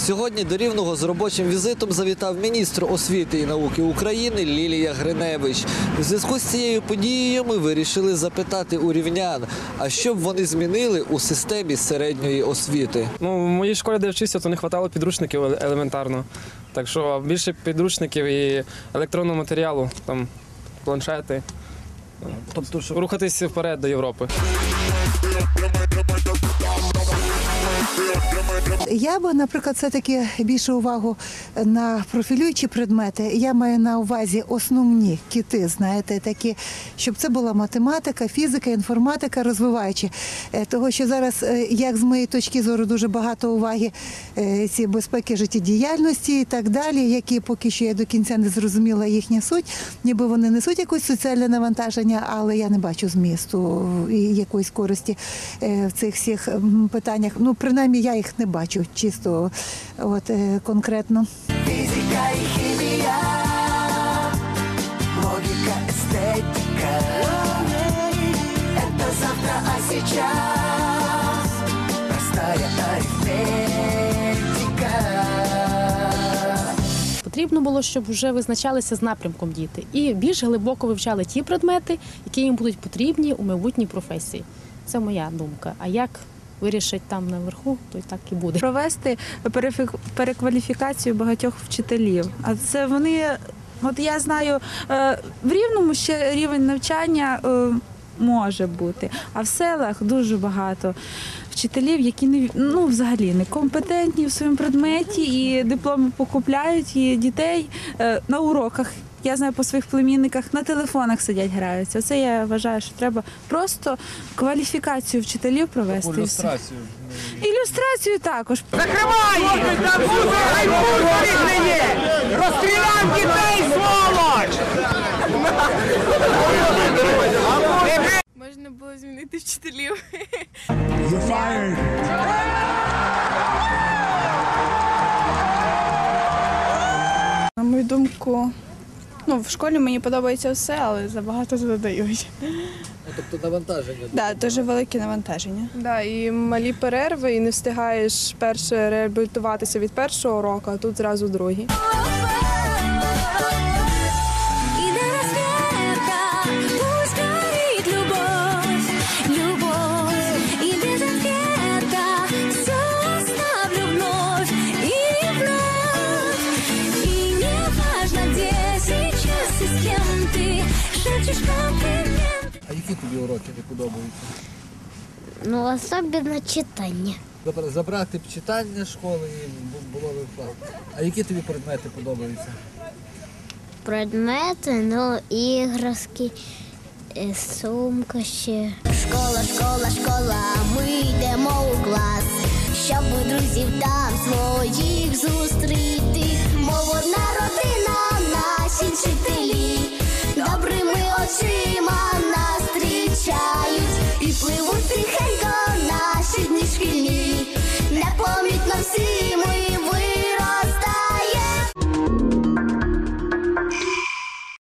Сьогодні до Рівного з робочим візитом завітав міністр освіти і науки України Лілія Гриневич. У зв'язку з цією подією ми вирішили запитати у рівнян, а що б вони змінили у системі середньої освіти. В моїй школі, де вчився, то не вистачало підручників елементарно. Так що більше підручників і електронного матеріалу, там планшети. Тобто рухатися вперед до Європи. Я би, наприклад, все-таки більше увагу на профілюючі предмети. Я маю на увазі основні кіти, знаєте, такі, щоб це була математика, фізика, інформатика, розвиваючі. Того, що зараз, як з моєї точки зору, дуже багато уваги ці безпеки життєдіяльності і так далі, які поки що я до кінця не зрозуміла їхня суть. Ніби вони несуть якесь соціальне навантаження, але я не бачу змісту і якоїсь користі в цих всіх питаннях. Ну, принаймні, я їх не бачу чисто конкретно. Фізика і хімія, логіка, естетика. Это завтра, а сейчас простая арифметика. Потрібно було, щоб вже визначалися з напрямком діти і більш глибоко вивчали ті предмети, які їм будуть потрібні у майбутній професії. Це моя думка. А як вирішить там наверху, то й так і буде. Провести перекваліфікацію багатьох вчителів. А це вони, от я знаю, в Рівному ще рівень навчання може бути, а в селах дуже багато вчителів, які взагалі некомпетентні в своєму предметі, і дипломи покупляють, і дітей на уроках. Я знаю по своїх племінниках, на телефонах сидять, граються. Оце я вважаю, що треба просто кваліфікацію вчителів провести. Ілюстрацію. Ілюстрацію також. Закривай! Розстріляв дітей, сволоч! Можна було змінити вчителів. На мою думку, в школі мені подобається все, але забагато задають. Тобто навантаження? Так, дуже велике навантаження. Да, і малі перерви, і не встигаєш перше реабілітуватися від першого уроку, а тут зразу другий. А які тобі уроки не подобаються? Особливо читання. Забрати б читання школи і було б класно. А які тобі предмети подобаються? Предмети, іграшки, сумка ще. Школа, школа, школа, ми йдемо у клас, щоб друзів там своїх зустріти. Мов одна родина, наші вчителі, добрими очима